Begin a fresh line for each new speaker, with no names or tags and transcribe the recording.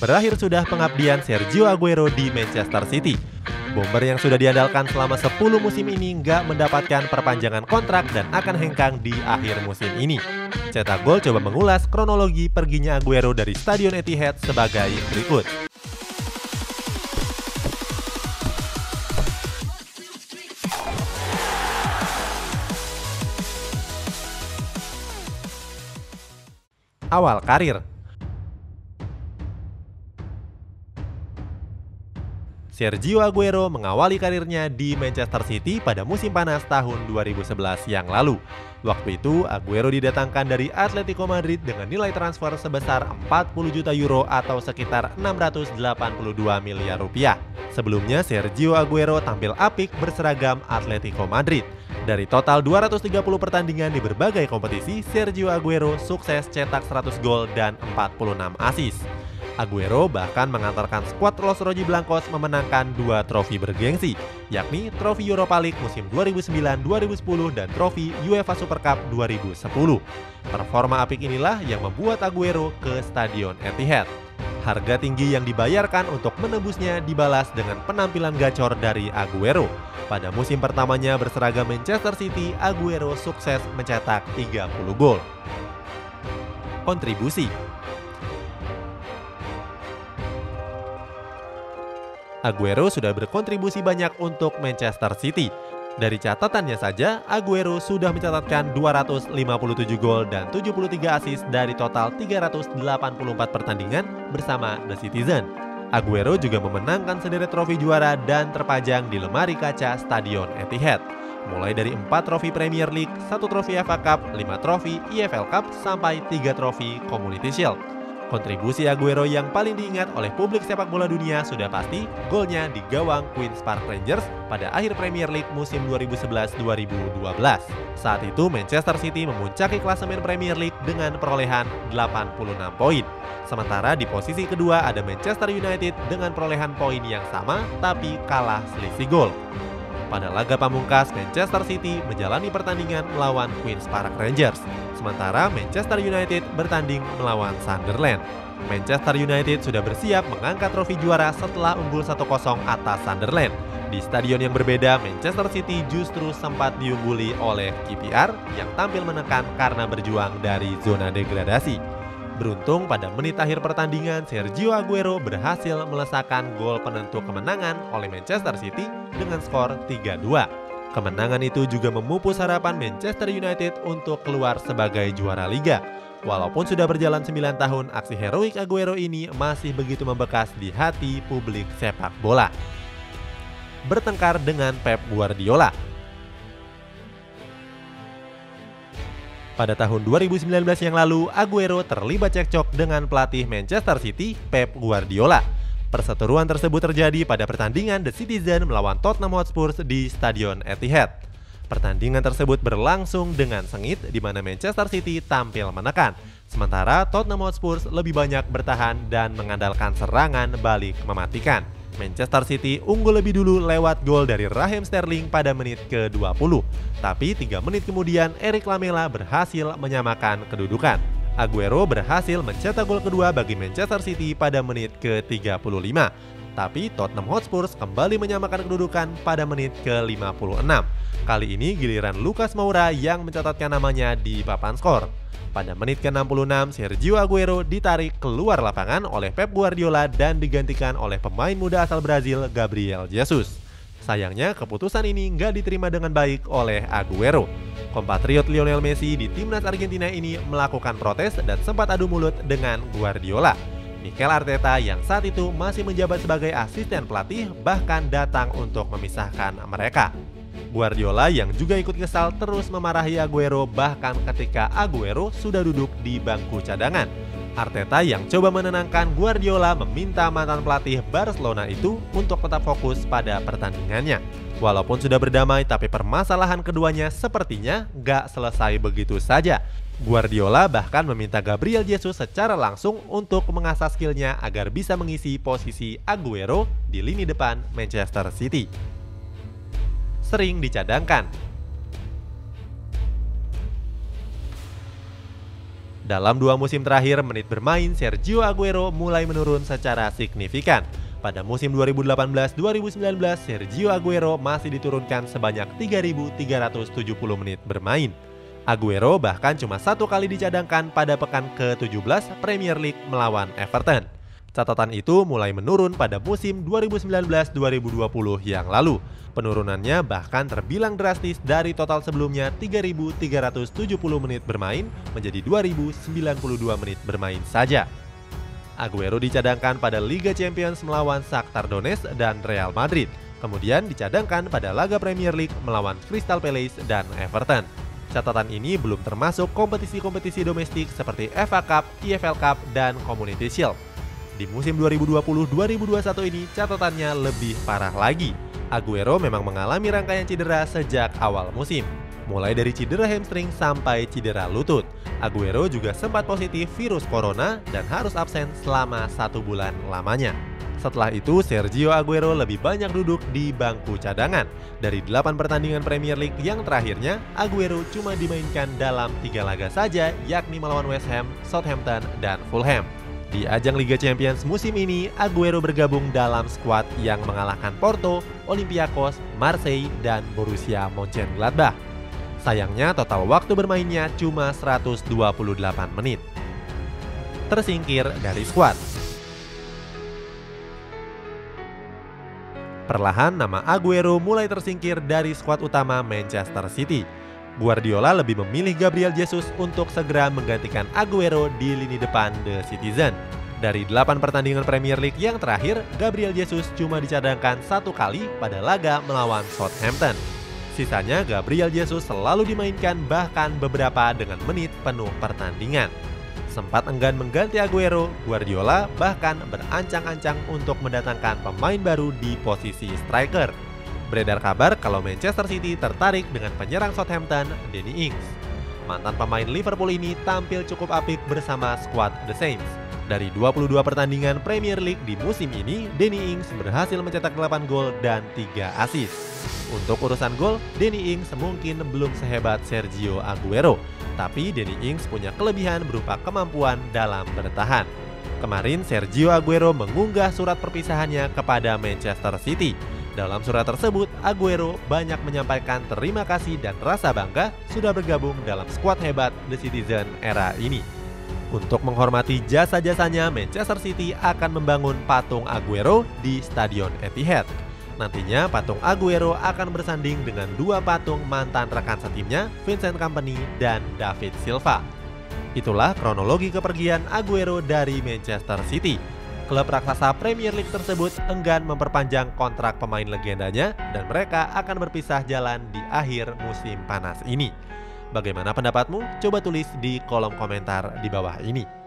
berakhir sudah pengabdian Sergio Aguero di Manchester City. Bomber yang sudah diandalkan selama 10 musim ini nggak mendapatkan perpanjangan kontrak dan akan hengkang di akhir musim ini. Cetak Gol coba mengulas kronologi perginya Aguero dari Stadion Etihad sebagai berikut. Awal karir. Sergio Aguero mengawali karirnya di Manchester City pada musim panas tahun 2011 yang lalu. Waktu itu, Aguero didatangkan dari Atletico Madrid dengan nilai transfer sebesar 40 juta euro atau sekitar 682 miliar rupiah. Sebelumnya, Sergio Aguero tampil apik berseragam Atletico Madrid. Dari total 230 pertandingan di berbagai kompetisi, Sergio Aguero sukses cetak 100 gol dan 46 assist. Aguero bahkan mengantarkan skuad Los Rojiblancos memenangkan 2 trofi bergengsi, yakni trofi Europa League musim 2009-2010 dan trofi UEFA Super Cup 2010. Performa apik inilah yang membuat Aguero ke Stadion Etihad. Harga tinggi yang dibayarkan untuk menebusnya dibalas dengan penampilan gacor dari Aguero. Pada musim pertamanya berseragam Manchester City, Aguero sukses mencetak 30 gol. Kontribusi. Aguero sudah berkontribusi banyak untuk Manchester City. Dari catatannya saja, Aguero sudah mencatatkan 257 gol dan 73 assist dari total 384 pertandingan bersama The Citizen. Aguero juga memenangkan sederet trofi juara dan terpajang di lemari kaca Stadion Etihad. Mulai dari 4 trofi Premier League, 1 trofi FA Cup, 5 trofi EFL Cup, sampai 3 trofi Community Shield. Kontribusi Aguero yang paling diingat oleh publik sepak bola dunia sudah pasti golnya di gawang Queen's Park Rangers pada akhir Premier League musim 2011-2012. Saat itu Manchester City memuncaki klasemen Premier League dengan perolehan 86 poin. Sementara di posisi kedua ada Manchester United dengan perolehan poin yang sama tapi kalah selisih gol. Pada laga pamungkas, Manchester City menjalani pertandingan melawan Queen's Park Rangers, sementara Manchester United bertanding melawan Sunderland. Manchester United sudah bersiap mengangkat trofi juara setelah unggul 1-0 atas Sunderland. Di stadion yang berbeda, Manchester City justru sempat diungguli oleh QPR yang tampil menekan karena berjuang dari zona degradasi. Beruntung pada menit akhir pertandingan, Sergio Aguero berhasil melesakkan gol penentu kemenangan oleh Manchester City dengan skor 3-2. Kemenangan itu juga memupus harapan Manchester United untuk keluar sebagai juara liga. Walaupun sudah berjalan 9 tahun, aksi heroik Aguero ini masih begitu membekas di hati publik sepak bola. Bertengkar dengan Pep Guardiola. Pada tahun 2019 yang lalu, Aguero terlibat cekcok dengan pelatih Manchester City, Pep Guardiola. Perseteruan tersebut terjadi pada pertandingan The Citizen melawan Tottenham Hotspur di Stadion Etihad. Pertandingan tersebut berlangsung dengan sengit di mana Manchester City tampil menekan, sementara Tottenham Hotspur lebih banyak bertahan dan mengandalkan serangan balik mematikan. Manchester City unggul lebih dulu lewat gol dari Raheem Sterling pada menit ke-20. Tapi 3 menit kemudian Eric Lamela berhasil menyamakan kedudukan. Aguero berhasil mencetak gol kedua bagi Manchester City pada menit ke-35. Tapi Tottenham Hotspur kembali menyamakan kedudukan pada menit ke-56. Kali ini giliran Lucas Moura yang mencatatkan namanya di papan skor. Pada menit ke-66, Sergio Aguero ditarik keluar lapangan oleh Pep Guardiola dan digantikan oleh pemain muda asal Brazil, Gabriel Jesus. Sayangnya, keputusan ini nggak diterima dengan baik oleh Aguero. Kompatriot Lionel Messi di timnas Argentina ini melakukan protes dan sempat adu mulut dengan Guardiola. Mikel Arteta yang saat itu masih menjabat sebagai asisten pelatih bahkan datang untuk memisahkan mereka. Guardiola yang juga ikut kesal terus memarahi Aguero bahkan ketika Aguero sudah duduk di bangku cadangan. Arteta yang coba menenangkan Guardiola meminta mantan pelatih Barcelona itu untuk tetap fokus pada pertandingannya. Walaupun sudah berdamai tapi permasalahan keduanya sepertinya gak selesai begitu saja. Guardiola bahkan meminta Gabriel Jesus secara langsung untuk mengasah skillnya agar bisa mengisi posisi Aguero di lini depan Manchester City. Sering dicadangkan. Dalam 2 musim terakhir, menit bermain Sergio Aguero mulai menurun secara signifikan. Pada musim 2018-2019, Sergio Aguero masih diturunkan sebanyak 3.370 menit bermain. Aguero bahkan cuma 1 kali dicadangkan pada pekan ke-17 Premier League melawan Everton. Catatan itu mulai menurun pada musim 2019-2020 yang lalu. Penurunannya bahkan terbilang drastis dari total sebelumnya 3.370 menit bermain menjadi 2.092 menit bermain saja. Aguero dicadangkan pada Liga Champions melawan Shakhtar Donetsk dan Real Madrid, kemudian dicadangkan pada laga Premier League melawan Crystal Palace dan Everton. Catatan ini belum termasuk kompetisi-kompetisi domestik seperti FA Cup, EFL Cup, dan Community Shield. Di musim 2020-2021 ini catatannya lebih parah lagi. Aguero memang mengalami rangkaian cedera sejak awal musim. Mulai dari cedera hamstring sampai cedera lutut. Aguero juga sempat positif virus corona dan harus absen selama 1 bulan lamanya. Setelah itu, Sergio Aguero lebih banyak duduk di bangku cadangan. Dari 8 pertandingan Premier League yang terakhirnya, Aguero cuma dimainkan dalam 3 laga saja, yakni melawan West Ham, Southampton, dan Fulham. Di ajang Liga Champions musim ini, Aguero bergabung dalam skuad yang mengalahkan Porto, Olympiakos, Marseille, dan Borussia Mönchengladbach. Sayangnya total waktu bermainnya cuma 128 menit. Tersingkir dari skuad. Perlahan nama Aguero mulai tersingkir dari skuad utama Manchester City. Guardiola lebih memilih Gabriel Jesus untuk segera menggantikan Aguero di lini depan The Citizen. Dari 8 pertandingan Premier League yang terakhir, Gabriel Jesus cuma dicadangkan 1 kali pada laga melawan Southampton. Sisanya Gabriel Jesus selalu dimainkan bahkan beberapa dengan menit penuh pertandingan. Sempat enggan mengganti Aguero, Guardiola bahkan berancang-ancang untuk mendatangkan pemain baru di posisi striker. Beredar kabar kalau Manchester City tertarik dengan penyerang Southampton, Danny Ings. Mantan pemain Liverpool ini tampil cukup apik bersama skuad The Saints. Dari 22 pertandingan Premier League di musim ini, Danny Ings berhasil mencetak 8 gol dan 3 assist. Untuk urusan gol, Danny Ings mungkin belum sehebat Sergio Aguero, tapi Danny Ings punya kelebihan berupa kemampuan dalam bertahan. Kemarin Sergio Aguero mengunggah surat perpisahannya kepada Manchester City. Dalam surat tersebut, Aguero banyak menyampaikan terima kasih dan rasa bangga sudah bergabung dalam skuad hebat The Citizen era ini. Untuk menghormati jasa-jasanya, Manchester City akan membangun patung Aguero di Stadion Etihad. Nantinya patung Aguero akan bersanding dengan 2 patung mantan rekan setimnya, Vincent Kompany dan David Silva. Itulah kronologi kepergian Aguero dari Manchester City. Klub raksasa Premier League tersebut enggan memperpanjang kontrak pemain legendanya dan mereka akan berpisah jalan di akhir musim panas ini. Bagaimana pendapatmu? Coba tulis di kolom komentar di bawah ini.